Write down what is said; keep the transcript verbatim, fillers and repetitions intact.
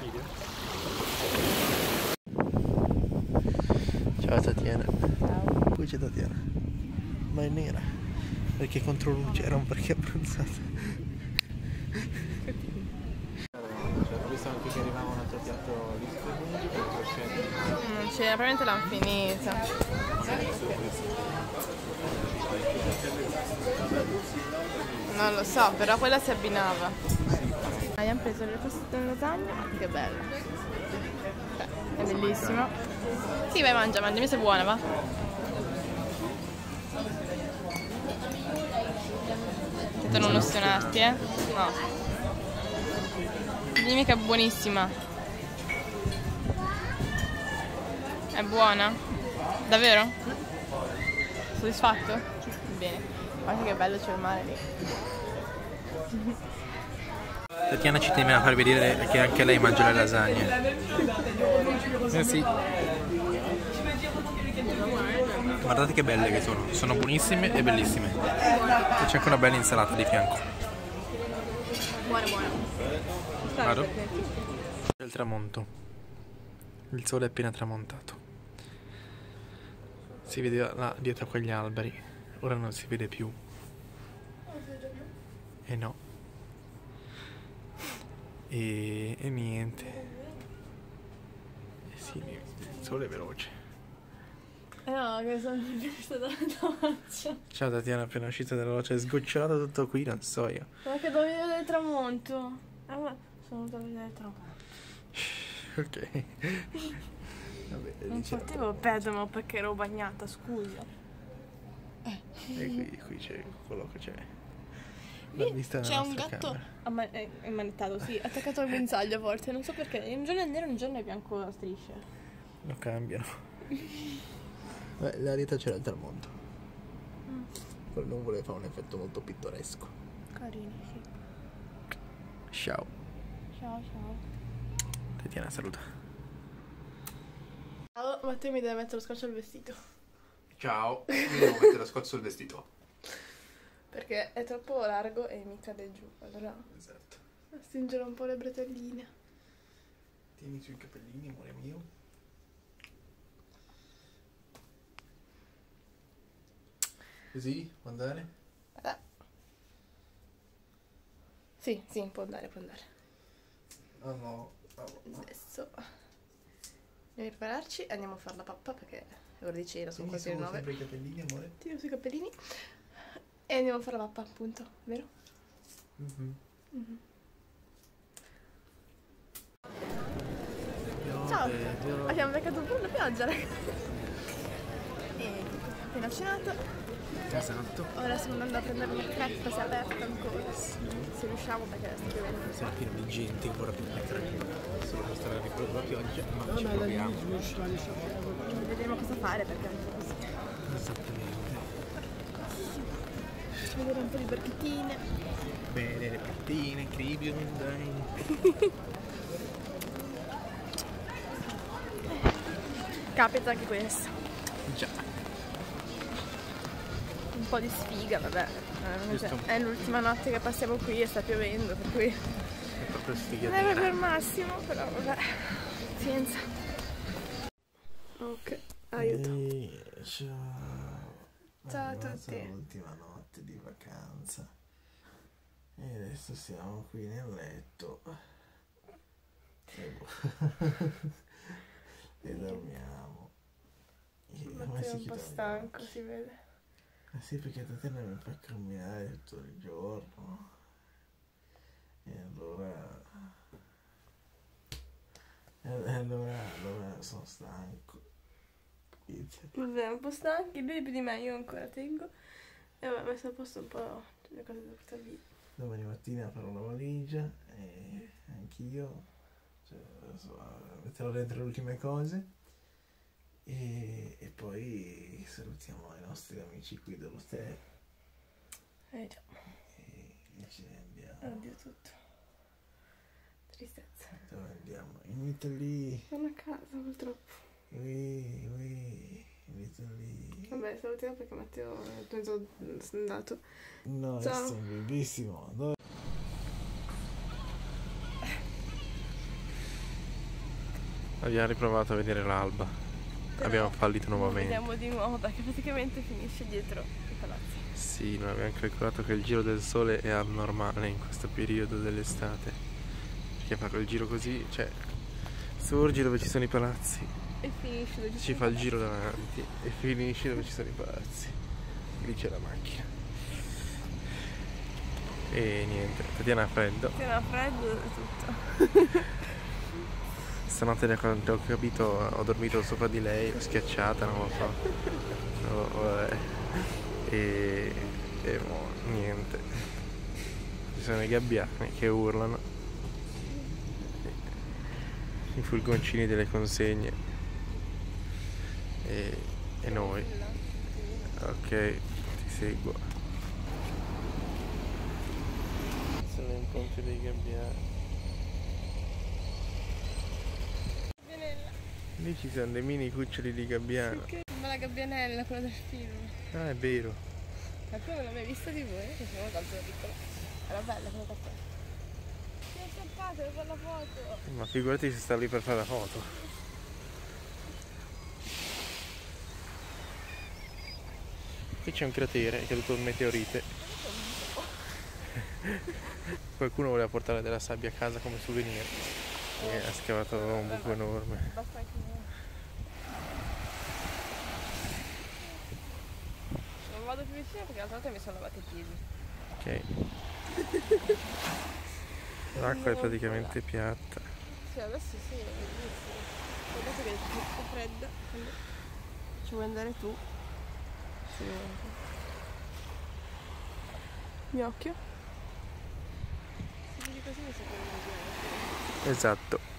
video. Ciao Tatiana. Ciao. Qui c'è Tatiana. Ma è nera. Perché contro luce era un perché abbronzata. Ho visto anche che arrivava un altro piatto di spaghetti per prosciutto. Mm, cioè, probabilmente l'hanno finita. Non lo so, però quella si abbinava. Abbiamo preso le costette in lasagna, che bella. Cioè, è bellissimo. Sì, vai, mangia, mangiami se è buona, va. Sento non ostinarti, eh? No. Dimmi che è buonissima. È buona? Davvero? Soddisfatto? Bene. Guarda che bello c'è il mare lì. Tatiana ci tiene a far vedere che anche lei mangia le lasagne. Eh sì. Guardate che belle che sono. Sono buonissime e bellissime. E c'è anche una bella insalata di fianco. Buona, buona. Vado? C'è il tramonto. Il sole è appena tramontato. Si vede là dietro a quegli alberi. Ora non si vede più. E no. E, e niente. Eh sì, il sole è veloce. Eh no, che sono uscita dalla doccia. Ciao Tatiana, appena uscita dalla doccia, è sgocciolato tutto qui, non so io. Ma che devo vedere il tramonto. Eh, ma sono venuta a vedere il tramonto. Ok. Vabbè, Non diciamo. potevo perderlo perché ero bagnata, scusa. E qui, qui c'è quello che c'è. La vista C'è della un nostra gatto camera. amma- è è manettato, sì, attaccato al guinzaglio a volte, non so perché. Un giorno è nero, un giorno è bianco a strisce. Lo cambiano. Beh, la dieta c'era il tramonto. Mm. Quel nuvole fa un effetto molto pittoresco. Carini, sì. Ciao. Ciao, ciao. Tatiana saluta. Ciao, Matteo mi deve mettere lo scotch al vestito. Ciao, mi devo mettere lo scotch sul vestito. Perché è troppo largo e mi cade giù. Allora Esatto. stringere un po' le bretelline. Tieni sui capellini, amore mio. Così, può andare? Guarda. Sì, sì, può andare, può andare. Oh no. Oh, no. Adesso dobbiamo prepararci, andiamo a fare la pappa perché è ora di cena, sono Tieni quasi le su nove. sempre i capellini, amore. Tiro sui capellini e andiamo a fare la pappa, appunto, vero? Mm-hmm. Mm-hmm. Ciao, abbiamo beccato un po' la pioggia, ragazzi. E appena cenato. Esatto. Ora stiamo andando a prendere una creppa, se è aperta ancora. Se riusciamo perché sta piovendo. Siamo pieno di gente, ancora più di solo per stare di quello della pioggia, ma ci proviamo. Vedremo cosa fare perché è un po' così. Esattamente. Vedere un po' di barchettine. Bene, le pattine, Caribbean, dai. Capita anche questo. Già. Un po' di sfiga, vabbè. Giusto. È l'ultima notte che passiamo qui e sta piovendo, per cui È proprio non sfigatina. è proprio il massimo, però vabbè. Pazienza. Ok, aiuto. E ciao. Ciao a Allora, tutti. è l'ultima notte di vacanza. E adesso siamo qui nel letto. E, boh. E dormiamo. E ormai Matteo è si un po' chiudono gli stanco, occhi. si vede. Eh sì, perché Tatiana mi fa camminare tutto il giorno. E allora... E allora, allora sono stanco. Inizia. Vabbè, un po' stanchi, lui più di me, io ancora tengo. E vabbè, messo a posto un po' le cose da portare via. Domani mattina farò la valigia e anch'io, cioè, adesso, metterò dentro le ultime cose e, e poi salutiamo i nostri amici qui dell'hotel Eh già, e, e ce ne andiamo. oddio tutto. Tristezza. Dove andiamo? In Italy. Non a casa, purtroppo. Ui, ui, in Italy. Vabbè, salutiamo perché Matteo è mezzo andato. No, Ciao. è bellissimo. Dove... Abbiamo riprovato a vedere l'alba. Abbiamo fallito nuovamente. Vediamo di nuovo perché praticamente finisce dietro i palazzi. Sì, non abbiamo calcolato che il giro del sole è abnormale in questo periodo dell'estate. Perché fa quel giro così, cioè sorgi dove ci sono i palazzi, E finisce dove ci ci sono fa i il giro davanti e finisce dove ci sono i palazzi. Lì c'è la macchina. E niente, Tatiana ha freddo. palazzi. Era freddo e tutto. Stanotte, da quanto ho capito, ho dormito sopra di lei, l'ho schiacciata, non lo so. No, vabbè. E, e mo, niente. Ci sono i gabbiani che urlano. I furgoncini delle consegne. E, e noi. Ok, ti seguo. Sono in ponte dei gabbiani. Lì ci sono dei mini cuccioli di gabbiano. Ma la gabbianella, quella del film. Ah, è vero. Ma come non l'ho mai vista di voi? Che sono tanto piccola. Era bella quella caffè. Si è staccata per fare la foto. Ma figurati se sta lì per fare la foto. Qui c'è un cratere, è caduto un meteorite. Qualcuno voleva portare della sabbia a casa come souvenir e ha scavato un buco enorme. Basta anche io. Non vado più vicino perché l'altra volta mi sono lavato i piedi. Ok. L'acqua è praticamente piatta. Sì, adesso sì, è bellissimo. Guardate che è troppo fredda. Quando ci vuoi andare tu? Sì. Mi occhio? Se vedi così mi sa che non mi viene. Esatto.